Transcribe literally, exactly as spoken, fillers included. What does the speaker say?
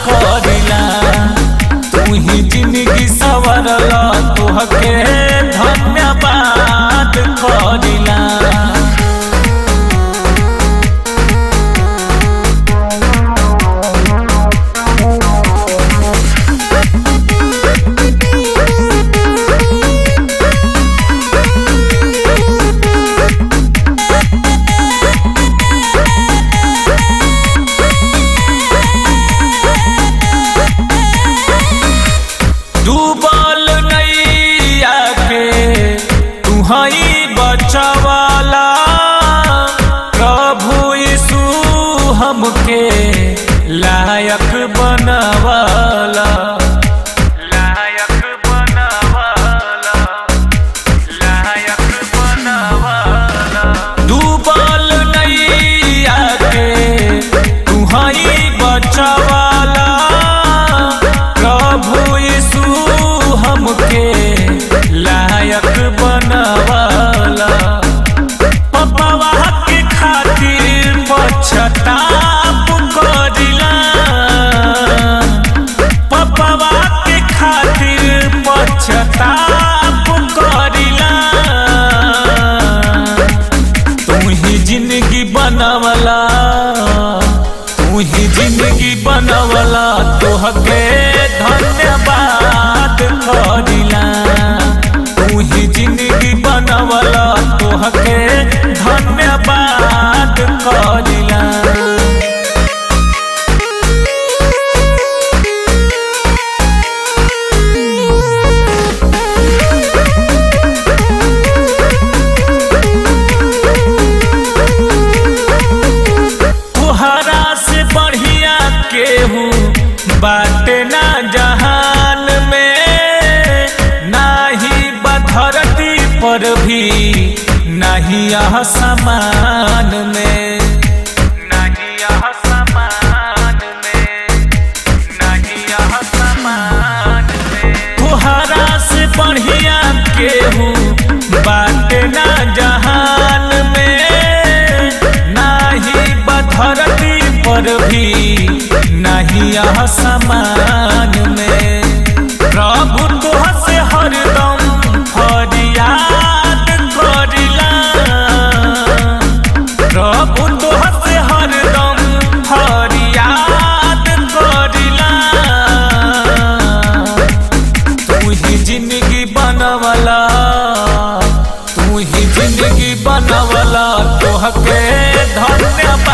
करिला। तू ही जिंदगी सवरला तोहके धन्यवाद करिला। डूबल नैया के तू हई बचावाला, प्रभु यीशु हमके लायक बनवाला। लायक बनवाला, लायक बनवाला। डूबल नैया के तू हई बचावाला, प्रभु यीशु हमके लायक बनवाला। पपवा के खातिर पछताप करिला। पपवा के खातिर पछताप करिला। तू ही जिंदगी बनवला, तू ही जिंदगी बनवला तोहके धन्यवाद करिला। तू ही जिंदगी बनवला तोहके धन्यवाद करिला। तोहरा से बढ़िया केहू बाटे ना जहान में, नाही बधरती पर भी नहीं आसमान में। नहीं आसमान में, नहीं आसमान में। तोहरा से बढ़िया केहू बाटे ना जहान में, नाही बधरती पर भी नहीं आसमान में। प्रभु तोह से हरदम फरियाद करिला। प्रभु तोह से हरदम फरियाद करिला। तू ही जिंदगी बनवला, तू ही जिंदगी बनवला तोहके धन्यवाद